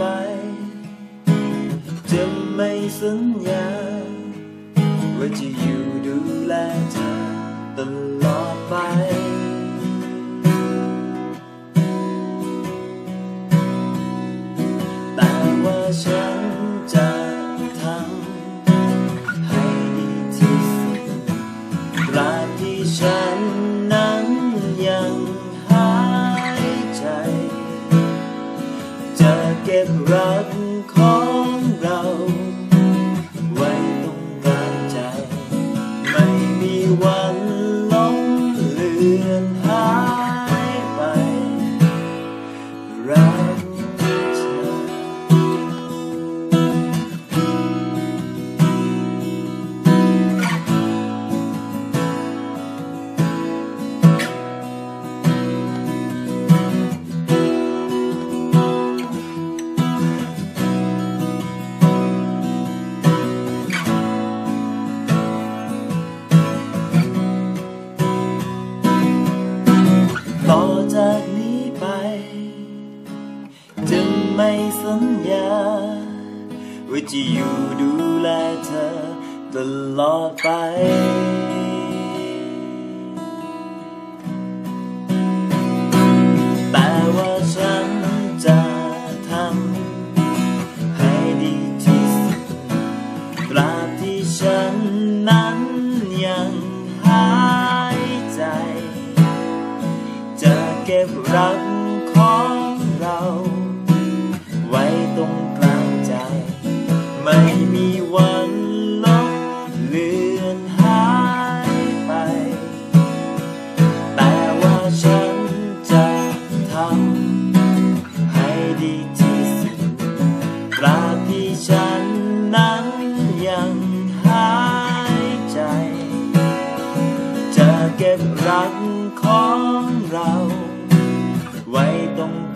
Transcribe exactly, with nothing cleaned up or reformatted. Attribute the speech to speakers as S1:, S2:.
S1: จะไม่สัญญาว่าจะอยู่ดูแลเธอตลอดไปแต่ว่าฉันจะทำให้ดีที่สุดตราบที่ฉันนั้นยังหายใจจะเก็บรักของเราไว้ตรงกลางใจไม่มีวันหลงเลือนหายไปรักเธอต่อจากนี้ไปจะไม่สัญญาว่าจะอยู่ดูแลเธอตลอดไปแต่ว่าฉันจะทำให้ดีที่สุดตราบที่ฉันนั้นยังหายใจจะเก็บรักของเราไว้ตรงกลางใจไม่มีวันลบเลือนหายไปแต่ว่าฉันจะทำให้ดีที่สุดตราบที่ฉันนั้นยังหายใจจะเก็บรักของเราไว้ตรง